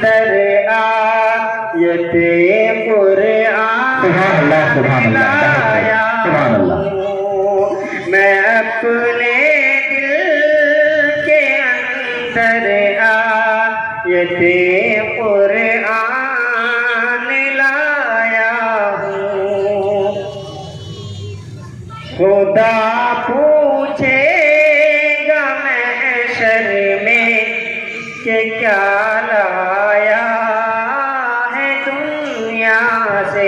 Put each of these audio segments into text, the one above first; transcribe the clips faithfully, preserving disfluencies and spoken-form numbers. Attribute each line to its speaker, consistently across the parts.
Speaker 1: اندر آیت قرآن لایا ہوں، میں اپنے دل کے اندر آیت قرآن لایا ہوں۔ خدا پوچھے گا محشر میں کہ کیا لایا ہے دنیا سے،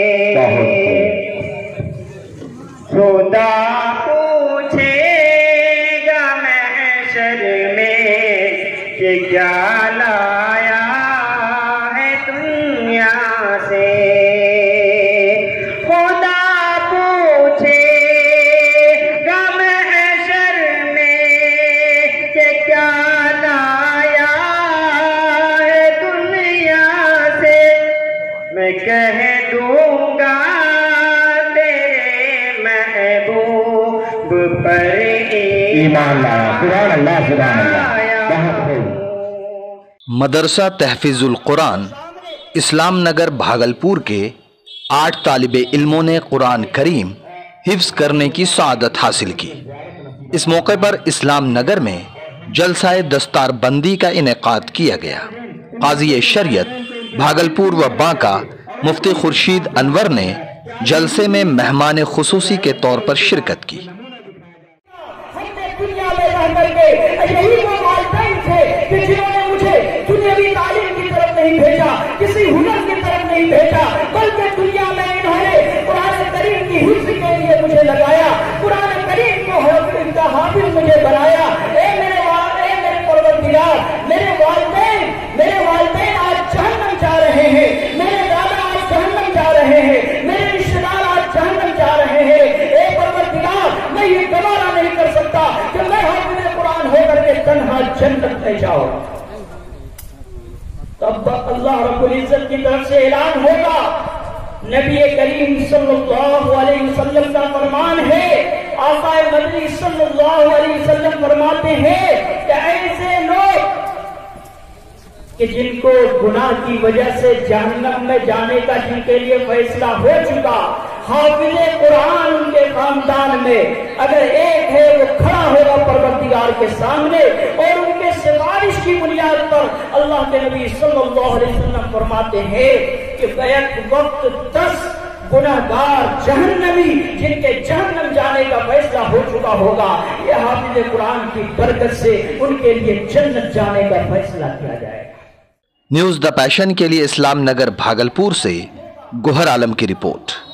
Speaker 1: خدا پوچھے گا محشر میں کہ کیا لایا ہے دنیا سے، خدا پوچھے گا محشر میں کہ کیا لایا ہے دنیا سے، میں کہہ دوں گا تیرے محبوب پر ایمان لایا۔ سبحان اللہ، سبحان اللہ۔
Speaker 2: مدرسہ تحفیظ القرآن اسلام نگر بھاگلپور کے آٹھ طالب علموں نے قرآن کریم حفظ کرنے کی سعادت حاصل کی۔ اس موقع پر اسلام نگر میں جلسہ دستار بندی کا انعقاد کیا گیا۔ قاضی شریعت بھاگلپور و بانکا مفتی خورشید انور نے جلسے میں مہمان خصوصی کے طور پر شرکت کی۔
Speaker 3: دنیا میں رہ کر کے یہی وہ والدین تھے کہ جنہوں نے مجھے دنیاوی تعلیم کی طرف نہیں بھیجا، کسی ہنر کی طرف نہیں بھیجا، بلکہ دنیا میں انہوں نے قرآن کریم کی حفظ کے لیے مجھے لگایا، قرآن کریم کو حافظ کا حافظ مجھے بنایا۔ اے میرے اے میرے پروردگار، میرے والدین میرے والدین آج جہنم جا رہے ہیں، میرے دادا آج جہنم جا رہے ہیں، میرے رشتے دار آج جہنم جا رہے ہیں۔ اے پروردگار، میں یہ گوارا نہیں کر سکتا کہ میں حافظ قرآن ہو کر کے تنہا جنت میں جاؤں۔ تب اللہ رب العزت کی طرف سے اعلان ہوگا، نبی کریم صلی اللہ علیہ وسلم کا فرمان ہے، آقا مدنی صلی اللہ علیہ وسلم فرماتے ہیں کہ ایسے لوگ کہ جن کو گناہ کی وجہ سے جہنم میں جانے کا جن کے لیے فیصلہ ہو چکا، حافظ قرآن ان کے خاندان میں اگر ایک ہے وہ کھڑا ہوگا پروردگار کے سامنے، اور ان کے سفارش کی بنیاد پر اللہ کے نبی صلی اللہ علیہ وسلم فرماتے ہیں کہ بیک وقت دس گناہگار جہنمی جن کے جہنم جانے کا فیصلہ ہو چکا ہوگا، یہ حافظ قرآن کی برکت سے ان کے لیے جنت جانے کا فیصلہ کیا جائے گا۔
Speaker 2: نیوز دا پیشن کے لیے اسلام نگر بھاگلپور سے گوہر عالم کی رپورٹ۔